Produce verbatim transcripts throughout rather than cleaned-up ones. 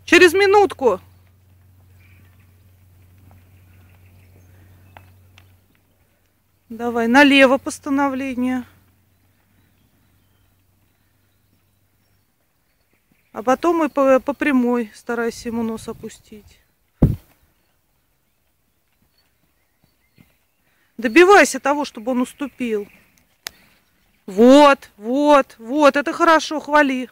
Через минутку. Давай, налево постановление. А потом и по, по прямой старайся ему нос опустить. Добивайся того, чтобы он уступил. Вот, вот, вот, это хорошо, хвали.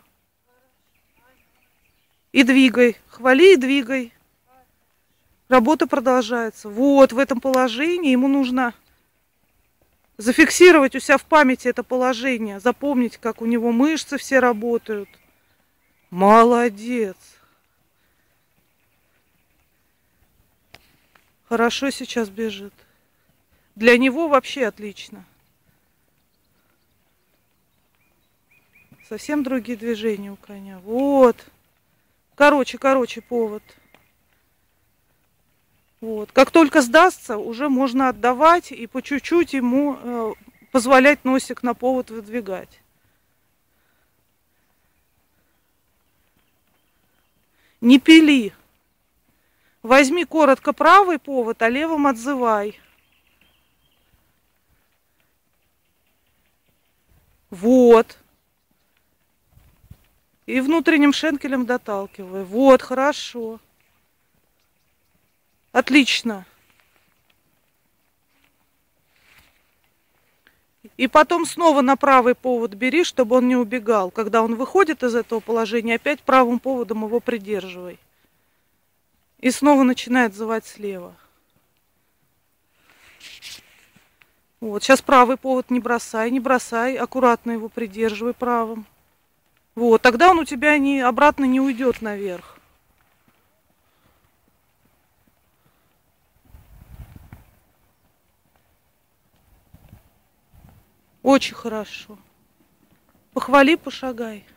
И двигай, хвали и двигай. Работа продолжается. Вот, в этом положении ему нужно зафиксировать у себя в памяти это положение, запомнить, как у него мышцы все работают. Молодец. Хорошо сейчас бежит. Для него вообще отлично. Совсем другие движения у коня. Вот. Короче, короче повод. Вот. Как только сдастся, уже можно отдавать и по чуть-чуть ему э, позволять носик на повод выдвигать. Не пили. Возьми коротко правый повод, а левым отзывай. Вот. И внутренним шенкелем доталкивай. Вот, хорошо. Отлично. И потом снова на правый повод бери, чтобы он не убегал. Когда он выходит из этого положения, опять правым поводом его придерживай. И снова начинает отзывать слева. Вот, сейчас правый повод не бросай, не бросай, аккуратно его придерживай правым. Вот, тогда он у тебя не, обратно не уйдет наверх. Очень хорошо. Похвали, пошагай.